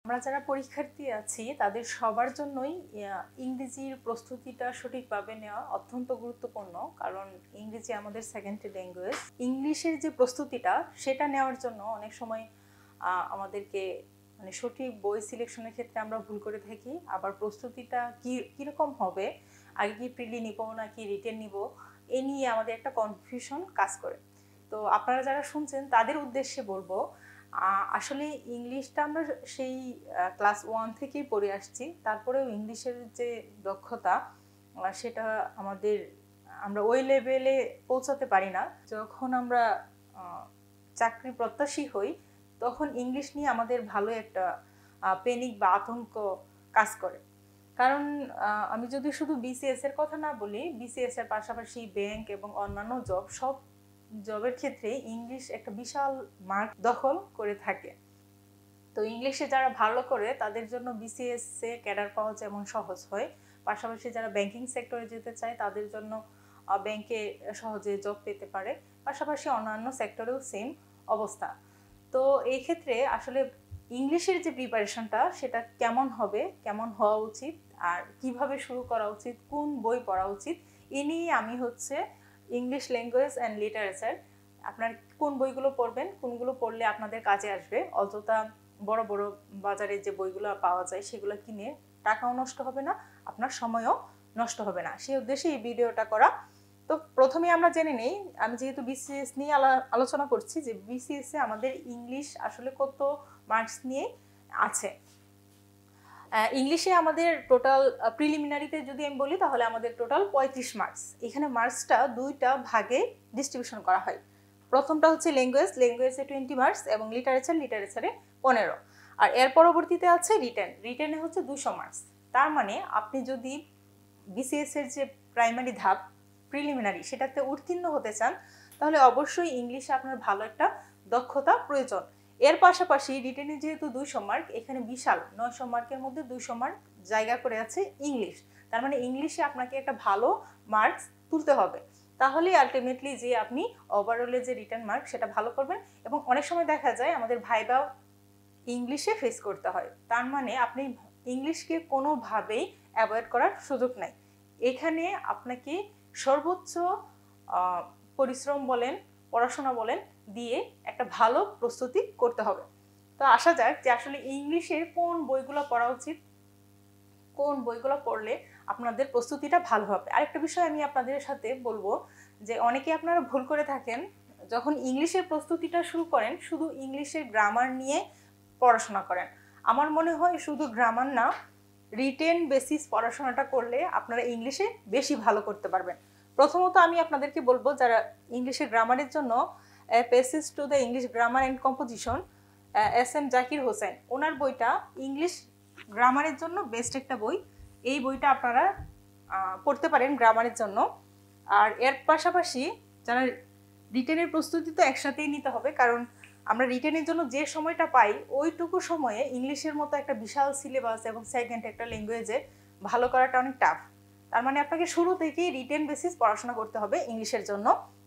আমরা যারা পরীক্ষার্থী আছি তাদের সবার জন্যই ইংরেজির প্রস্তুতিটা সঠিকভাবে নেওয়া অত্যন্ত গুরুত্বপূর্ণ, কারণ ইংরেজি আমাদের সেকেন্ডারি ল্যাঙ্গুয়েজ। ইংলিশের যে প্রস্তুতিটা সেটা নেওয়ার জন্য অনেক সময় আমাদেরকে মানে সঠিক বই সিলেকশনের ক্ষেত্রে আমরা ভুল করে থাকি। আবার প্রস্তুতিটা কীরকম হবে, আগে কি প্রিলি নিব নাকি রিটেন নিব, এ নিয়ে আমাদের একটা কনফিউশন কাজ করে। তো আপনারা যারা শুনছেন তাদের উদ্দেশ্যে বলবো, আসলে ইংলিশটা আমরা সেই ক্লাস 1 থেকেই পড়ে আসছি, তারপরেও ইংলিশের যে দক্ষতা সেটা আমরা ওই লেভেলে পৌঁছাতে পারি না। যখন আমরা চাকরি প্রত্যাশী হই তখন ইংলিশ নিয়ে আমাদের ভালো একটা প্যানিক বা আতঙ্ক কাজ করে। কারণ আমি যদি শুধু বিসিএস এর কথা না বলি, বিসিএস এর পাশাপাশি ব্যাংক এবং অন্যান্য সব জবের ক্ষেত্রে ইংলিশ একটা বিশাল মার্ক দখল করে থাকে। তো ইংলিশে যারা ভালো করে তাদের জন্য বিসিএস এ ক্যাডার পাওয়া যেমন সহজ হয়, পাশাপাশি যারা ব্যাংকিং সেক্টরে যেতে চায় তাদের জন্য ব্যাংকে সহজে জব পেতে পারে, পাশাপাশি অন্যান্য সেক্টরেও সেম অবস্থা। তো এই ক্ষেত্রে আসলে ইংলিশের যে প্রিপারেশনটা সেটা কেমন হবে, কেমন হওয়া উচিত, আর কিভাবে শুরু করা উচিত, কোন বই পড়া উচিত, এ নিয়ে আমি ইংলিশ ল্যাঙ্গুয়েজ অ্যান্ড লিটারেচার, আপনার কোন বইগুলো পড়বেন, কোনগুলো পড়লে আপনাদের কাজে আসবে, অযথা বড় বড় বাজারে যে বইগুলো পাওয়া যায় সেগুলো কিনে টাকাও নষ্ট হবে না, আপনার সময়ও নষ্ট হবে না, সেই উদ্দেশ্যে এই ভিডিওটা করা। তো প্রথমে আমরা জেনে নেই, আমি যেহেতু বিসিএস নিয়ে আলোচনা করছি, যে বিসিএস এ আমাদের ইংলিশ আসলে কত মার্কস নিয়ে আছে। ইংলিশে আমাদের টোটাল প্রিলিমিনারিতে যদি আমি বলি তাহলে আমাদের টোটাল 35 মার্কস। এখানে মার্কসটা দুইটা ভাগে ডিস্ট্রিবিউশন করা হয়। প্রথমটা হচ্ছে ল্যাঙ্গুয়েজে 20 মার্কস এবং লিটারেচারে 15। আর এর পরবর্তীতে আছে রিটেনে হচ্ছে 200 মার্কস। তার মানে আপনি যদি বিসিএস এর যে প্রাইমারি ধাপ প্রিলিমিনারি সেটাতে উত্তীর্ণ হতে চান তাহলে অবশ্যই ইংলিশে আপনার ভালো একটা দক্ষতা প্রয়োজন। এর পাশাপাশি রিটেনে যেহেতু 200 মার্ক, এখানে বিশাল 900 মার্কের মধ্যে 200 মার্ক জায়গা করে আছে ইংলিশ। তার মানে ইংলিশে আপনাকে একটা ভালো মার্কস তুলতে হবে, তাহলেই আলটিমেটলি যে আপনি ওভারঅলে যে রিটেন মার্ক সেটা ভালো করবেন। এবং অনেক সময় দেখা যায় আমাদের ভাইবা ইংলিশে ফেস করতে হয়, তার মানে আপনি ইংলিশকে কোনোভাবেই অ্যাভয়েড করার সুযোগ নাই। এখানে আপনাকে সর্বোচ্চ পরিশ্রম বলেন, পড়াশোনা বলেন দিয়ে একটা ভালো প্রস্তুতি করতে হবে। তো আসা যাক যে আসলে ইংলিশের কোন বইগুলো পড়া উচিত, কোন বইগুলো পড়লে আপনাদের প্রস্তুতিটা ভালো হবে। আরেকটা বিষয় আমি আপনাদের সাথে বলবো, যে অনেকে আপনারা ভুল করে থাকেন, যখন ইংলিশের প্রস্তুতিটা শুরু করেন শুধু ইংলিশের গ্রামার নিয়ে পড়াশোনা করেন। আমার মনে হয় শুধু গ্রামার না, রিটেন বেসিস পড়াশোনাটা করলে আপনারা ইংলিশে বেশি ভালো করতে পারবেন। প্রথমত আমি আপনাদেরকে বলবো, যারা ইংলিশের গ্রামারের জন্য passage to the English grammar and composition, S M. Zakir Hossain, ওনার বইটা ইংলিশ গ্রামারের জন্য বেস্ট একটা বই। এই বইটা আপনারা পড়তে পারেন গ্রামারের জন্য। আর এর পাশাপাশি যারা রিটেনের প্রস্তুতি তো একসাথেই নিতে হবে, কারণ আমরা রিটেনের জন্য যে সময়টা পাই ওইটুকু সময়ে ইংলিশের মতো একটা বিশাল সিলেবাস এবং সেকেন্ড একটা ল্যাঙ্গুয়েজে ভালো করাটা অনেক টাফ। তার মানে আপনাকে শুরু থেকেই রিটেন বেসিস পড়াশোনা করতে হবে ইংলিশের জন্য।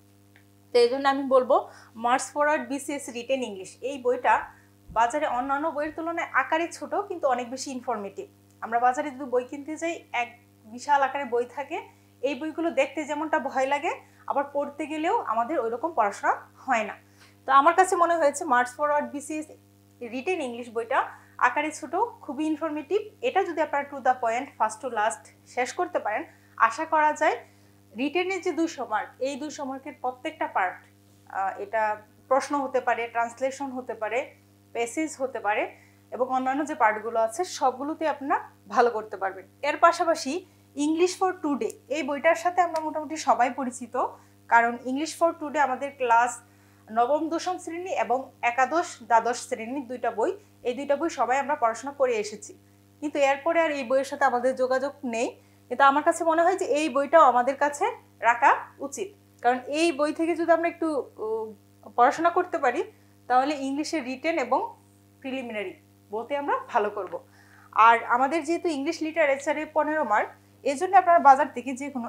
তো এই জন্য আমি বলবো March Forward BCS written English, এই বইটা বাজারে অন্যান্য বইয়ের তুলনায় আকারে ছোট কিন্তু অনেক বেশি ইনফরমেটিভ। আমরা বাজারে যদি বই কিনতে যাই এক বিশাল আকারের বই থাকে, এই বইগুলো দেখতে যেমনটা ভয় লাগে আবার পড়তে গেলেও আমাদের ওইরকম পড়াশোনা হয় না। তো আমার কাছে মনে হয়েছে March Forward BCS written English বইটা আকারে ছোট, খুবই ইনফরমেটিভ। এটা যদি আপনারা to the point first to last শেষ করতে পারেন, আশা করা যায় রিটেনের যে 200 মার্ক, এই 200 মার্কের প্রত্যেকটা পার্ট, এটা প্রশ্ন হতে পারে, ট্রান্সলেশন হতে পারে, প্যাসেজ হতে পারে এবং অন্যান্য যে পার্টগুলো আছে সবগুলোতে আপনারা ভালো করতে পারবেন। এর পাশাপাশি ইংলিশ ফর টুডে, এই বইটার সাথে আমরা মোটামুটি সবাই পরিচিত, কারণ ইংলিশ ফর টুডে আমাদের ক্লাস নবম দশম শ্রেণী এবং একাদশ দ্বাদশ শ্রেণীর দুইটা বই, এই দুইটা বই সবাই আমরা পড়াশোনা করে এসেছি, কিন্তু এরপরে আর এই বইয়ের সাথে আমাদের যোগাযোগ নেই। কিন্তু আমার কাছে মনে হয় যে এই বইটাও আমাদের কাছে রাখা উচিত, কারণ এই বই থেকে যদি আমরা একটু পড়াশোনা করতে পারি তাহলে ইংলিশের রিটেন এবং প্রিলিমিনারি বইতে আমরা ভালো করব। আর আমাদের যেহেতু ইংলিশ লিটারেচারে 15 মার্ক, এই জন্য আপনারা বাজার থেকে যে কোনো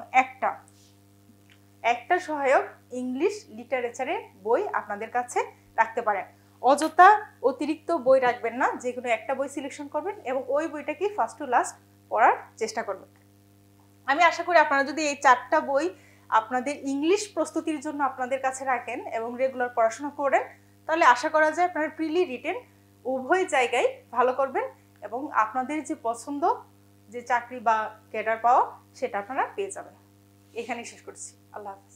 একটা সহায়ক ইংলিশ লিটারেচারের বই আপনাদের কাছে রাখতে পারেন। অযথা অতিরিক্ত বই রাখবেন না, যে কোনো একটা বই সিলেকশন করবেন এবং ওই বইটাকে ফার্স্ট টু লাস্ট পড়ার চেষ্টা করবেন। আমি আশা করি আপনারা যদি এই 4টা বই আপনাদের ইংলিশ প্রস্তুতির জন্য আপনাদের কাছে রাখেন এবং রেগুলার পড়াশোনা করেন, তাহলে আশা করা যায় আপনারা প্রিলি রিটেন উভয় জায়গায় ভালো করবেন এবং আপনাদের যে পছন্দ যে চাকরি বা ক্যাডার পাওয়া সেটা আপনারা পেয়ে যাবেন। এখানেই শেষ করছি। আল্লাহ হাফেজ।